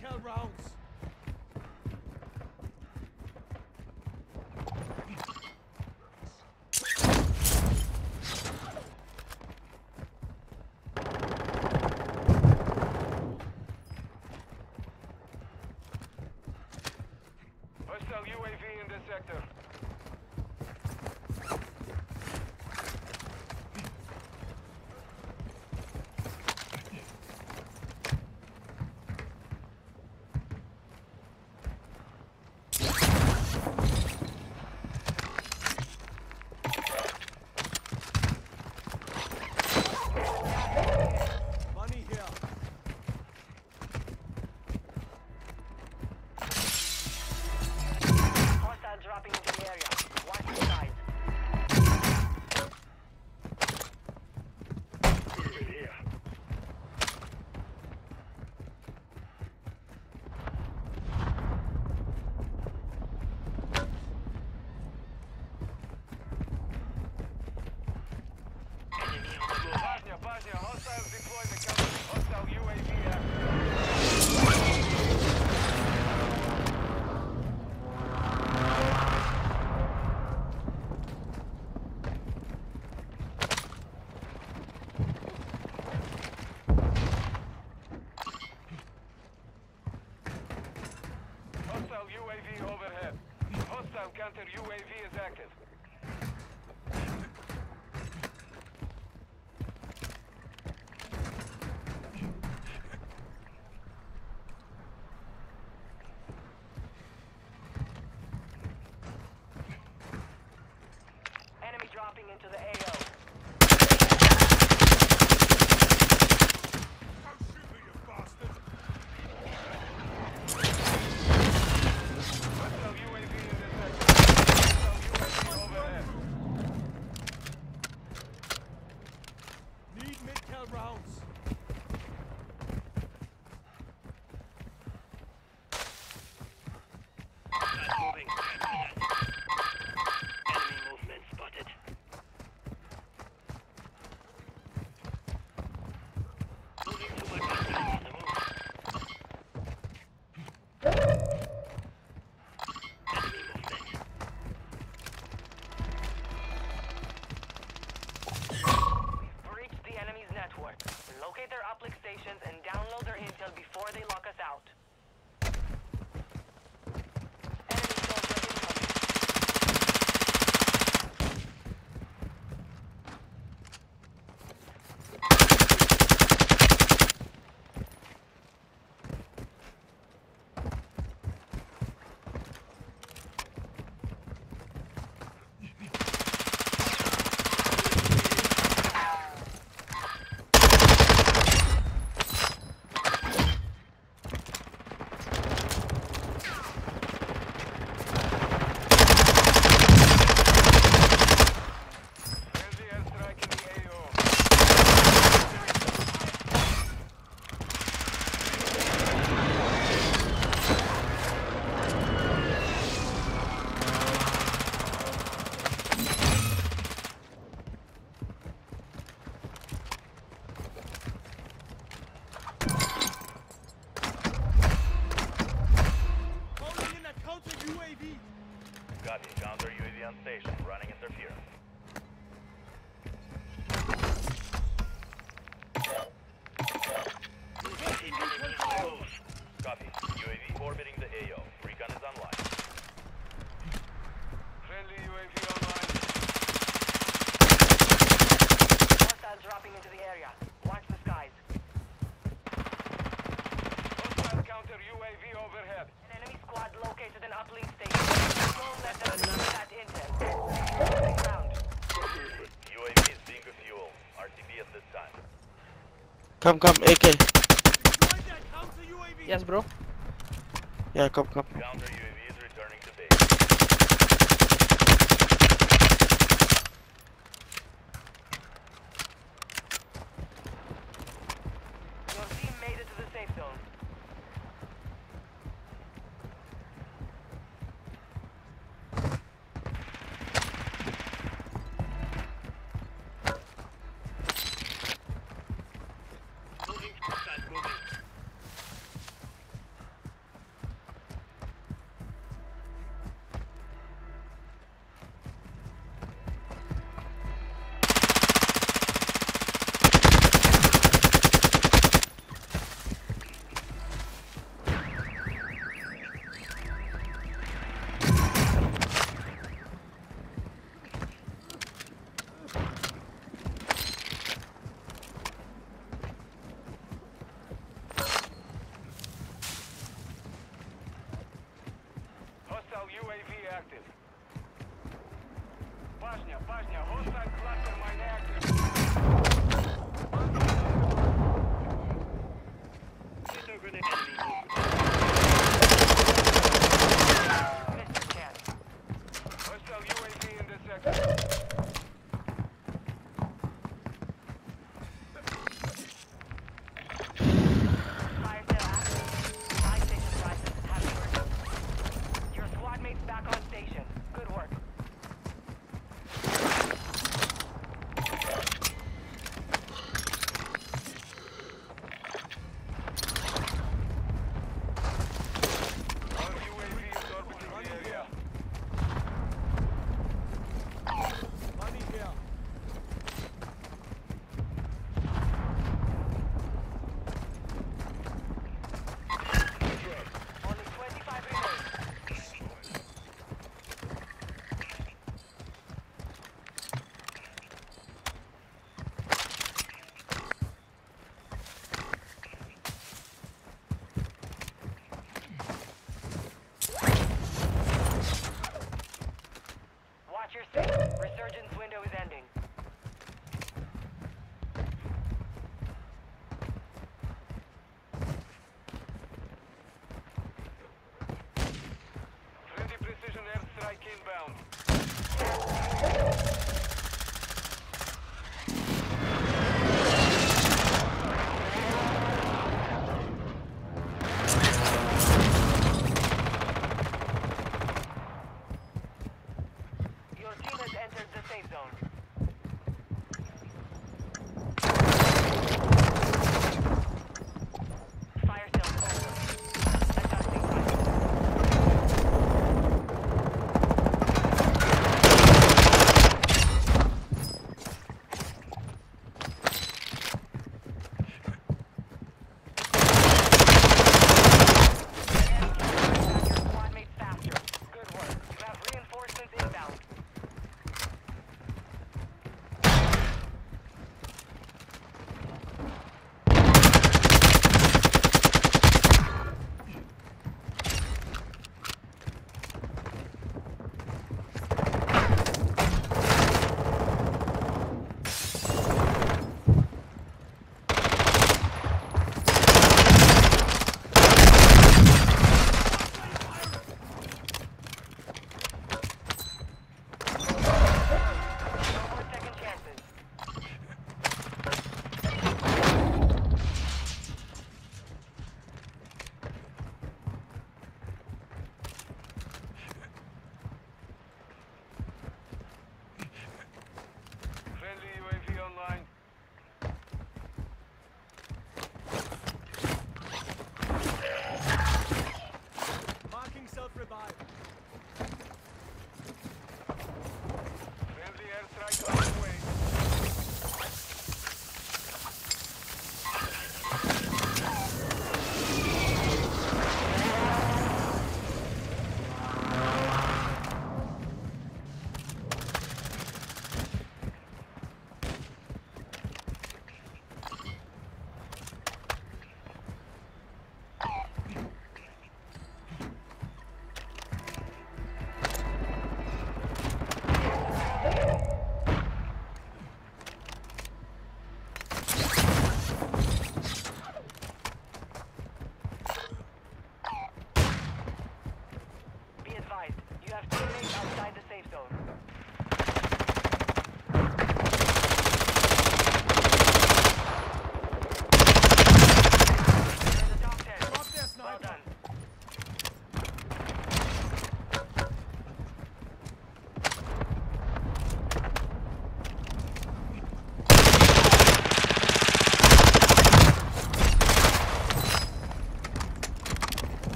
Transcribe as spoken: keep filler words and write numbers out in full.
mid-cal rounds. Hostile U A V in this sector. Money here. Hostile dropping into the area. Watch the skies. Bosnia, Bosnia, hostiles deployed the counter. Hostile U A V active. Hostile U A V overhead. Hostile counter U A V is active. Enemy dropping into the A O. I'll shoot you, you bastard. Hostile U A V in this sector. Hostile U A V overhead. Need mid-cal rounds. Moving. Enemy movement spotted. Moving to my position on the move. Enemy movement. We've breached the enemy's network. Locate their uplink stations and download their intel before they lock us out. Enemy soldier incoming. Friendly airstrike in the A O. Calling in a counter U A V. Copy. Counter U A V on station. Running interference. Copy. U A V orbiting the A O. Recon is online. Friendly U A V online. Hostile dropping into the area. Watch the skies. Hostile counter U A V overhead. An enemy squad located an uplink station. Don't let them lose that intel. Closing ground. U A V is being refueled. R T B at this time. Come, come, A K. Deploy that counter U A V. Yes, bro. Yeah, come, come. Counter U A V is returning to base. Your team made it to the safe zone. Moving. Start moving. active. Bashня, Bashня, hostile cluster mine active. Missed your chance. Hostile U A V in this sector. Fire sale active. Buy station prices have emerged. Your squad mates back on station. Good work. Our U A V is orbiting the area. Money here. Only twenty-five remain. Watch your six. Resurgence window is ending. Friendly precision airstrike inbound.